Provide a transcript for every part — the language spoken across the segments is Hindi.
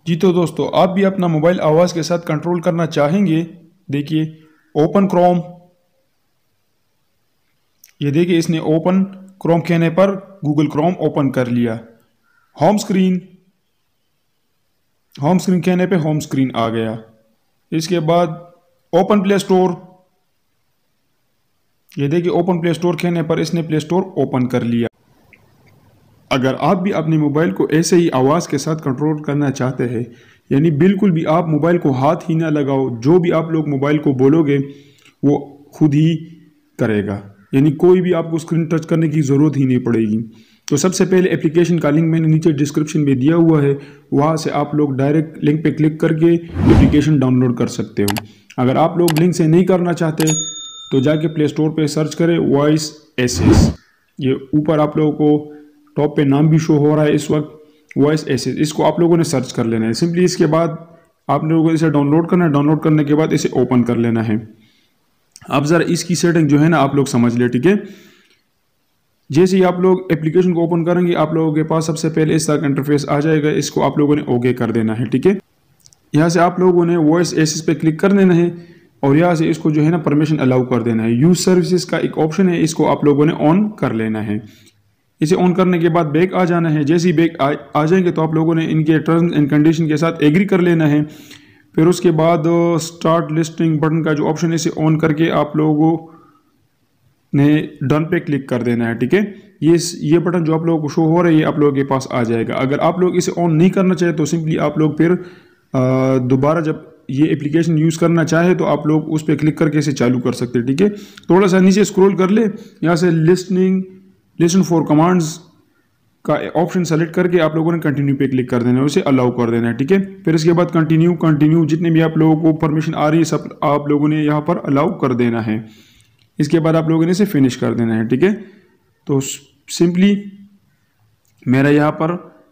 जी तो दोस्तों, आप भी अपना मोबाइल आवाज़ के साथ कंट्रोल करना चाहेंगे। देखिए, ओपन क्रोम। ये देखिए, इसने ओपन क्रोम कहने पर गूगल क्रोम ओपन कर लिया। होम स्क्रीन, होम स्क्रीन कहने पे होम स्क्रीन आ गया। इसके बाद ओपन प्ले स्टोर। ये देखिए, ओपन प्ले स्टोर कहने पर इसने प्ले स्टोर ओपन कर लिया। अगर आप भी अपने मोबाइल को ऐसे ही आवाज़ के साथ कंट्रोल करना चाहते हैं, यानी बिल्कुल भी आप मोबाइल को हाथ ही ना लगाओ, जो भी आप लोग मोबाइल को बोलोगे वो खुद ही करेगा, यानी कोई भी आपको स्क्रीन टच करने की ज़रूरत ही नहीं पड़ेगी। तो सबसे पहले एप्लीकेशन का लिंक मैंने नीचे डिस्क्रिप्शन में दिया हुआ है, वहाँ से आप लोग डायरेक्ट लिंक पे क्लिक करके एप्लीकेशन डाउनलोड कर सकते हो। अगर आप लोग लिंक से नहीं करना चाहते तो जाके प्ले स्टोर पर सर्च करें वॉइस एसेस। ये ऊपर आप लोगों को टॉप पे नाम भी शो हो रहा है इस वक्त, वॉइस एसेस। इसको आप लोगों ने सर्च कर लेना है सिंपली। इसके बाद आप लोगों को इसे डाउनलोड करना है। डाउनलोड करने के बाद इसे ओपन कर लेना है। अब ज़रा इसकी सेटिंग जो है ना आप लोग समझ ले, ठीक है। जैसे ही आप लोग एप्लीकेशन को ओपन करेंगे, आप लोगों के पास सबसे पहले इस तरह का इंटरफेस आ जाएगा। इसको आप लोगों ने ओके कर देना है, ठीक है। यहाँ से आप लोगों ने वॉइस एसेस पे क्लिक कर देना है और यहाँ से इसको जो है ना परमिशन अलाउ कर देना है। यूज सर्विसेज का एक ऑप्शन है, इसको आप लोगों ने ऑन कर लेना है। इसे ऑन करने के बाद बैक आ जाना है। जैसे ही बैक आ जाएंगे तो आप लोगों ने इनके टर्म्स एंड कंडीशन के साथ एग्री कर लेना है। फिर उसके बाद स्टार्ट लिस्टिंग बटन का जो ऑप्शन है इसे ऑन करके आप लोगों ने डन पे क्लिक कर देना है, ठीक है। ये बटन जो आप लोगों को शो हो रहा है ये आप लोगों के पास आ जाएगा। अगर आप लोग इसे ऑन नहीं करना चाहे तो सिंपली आप लोग फिर दोबारा जब ये एप्लीकेशन यूज़ करना चाहे तो आप लोग उस पर क्लिक करके इसे चालू कर सकते हैं, ठीक है। थोड़ा सा नीचे स्क्रॉल कर ले, यहाँ से लिसन फॉर कमांड्स का ऑप्शन सेलेक्ट करके आप लोगों ने कंटिन्यू पे क्लिक कर देना है, उसे अलाउ कर देना है, ठीक है। फिर इसके बाद कंटिन्यू जितने भी आप लोगों को परमिशन आ रही है सब आप लोगों ने यहाँ पर अलाउ कर देना है। इसके बाद आप लोगों ने इसे फिनिश कर देना है, ठीक है। तो सिंपली मेरा यहाँ पर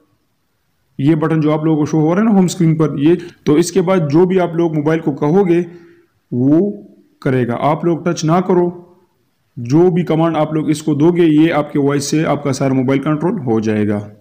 ये बटन जो आप लोगों को शो हो रहा है ना होम स्क्रीन पर, ये तो इसके बाद जो भी आप लोग मोबाइल को कहोगे वो करेगा। आप लोग टच ना करो, जो भी कमांड आप लोग इसको दोगे ये आपके वॉइस से आपका सारा मोबाइल कंट्रोल हो जाएगा।